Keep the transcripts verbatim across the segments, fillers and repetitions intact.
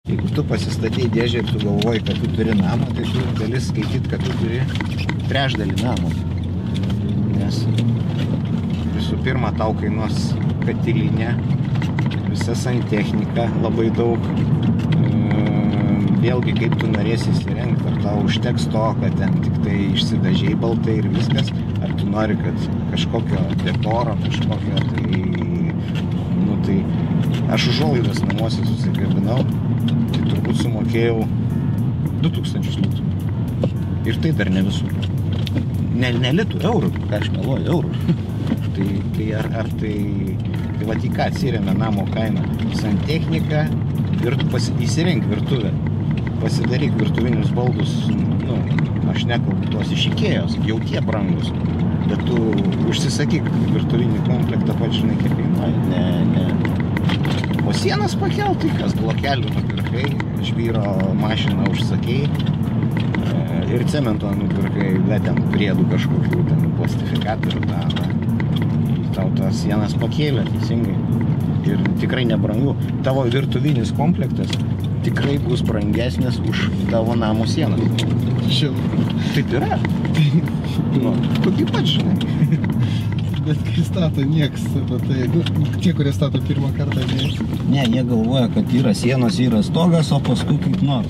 Jeigu tu pasistatei dėžę ir tu galvoji, kad tu turi namą, tai tu gali skaityti, kad tu turi trečdalį namą. Nes visų pirma tau kainuos katilinė, visa santechnika labai daug. Vėlgi, kaip tu norėsi įsirengti, ar tau užteks to, kad ten tik tai išsidažiai baltai ir viskas, ar tu nori, kad kažkokio dekoro, kažkokio tai, nu tai, aš užuolaidas namuose susikabinau, tai turbūt sumokėjau du tūkstančius litų. Ir tai dar ne visų. Ne, ne litų, eurų, ką aš meluoju, eurų. tai, tai ar, ar tai, tai va, į ką atsiremia namo kaina? Santechnika, virt, pasi, įsirenk virtuvę. Pasidaryk virtuvinius baldus, nu, aš nekalbu tuos iš Ikėjos, jau tie brangus, bet tu užsisakyk virtuvinį komplektą, pats žinai, kiek kainuoja, ne, ne. O sienas pakeltai, kas blokelių nupirkai, žvyro mašiną užsakei ir cemento nupirkai, bet ten priedų kažkokių, ten plastifikatorių, ta, tau tas sienas pakėlė, teisingai, ir tikrai nebrangu. Tavo virtuvinis komplektas tikrai bus brangesnės už tavo namo sieną. Žinau. Taip yra. Nu, tu kaip pat žinai. Bet kai stato nieks, tai, nu, tie, kurie stato pirmą kartą, ne. Ne, jie galvoja, kad yra sienos, yra stogas, o paskui kaip nors.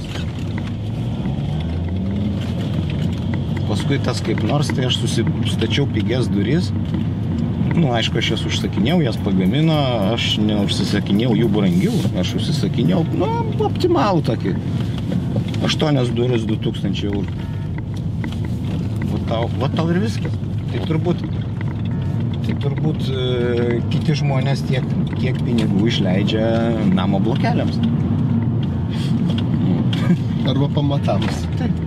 Paskui tas kaip nors, tai aš susistačiau pigias duris. Nu, aišku, aš jas užsakinėjau, jas pagamino, aš neužsisakinėjau jų brangių, aš užsisakinėjau, nu, optimalų tokį. Aštuonios duris, du tūkstančiai eurų. Va tau, va tau ir viskas. Tai turbūt, tai turbūt e, kiti žmonės tiek, kiek pinigų išleidžia namo blokeliams. Arba pamatams. Taip.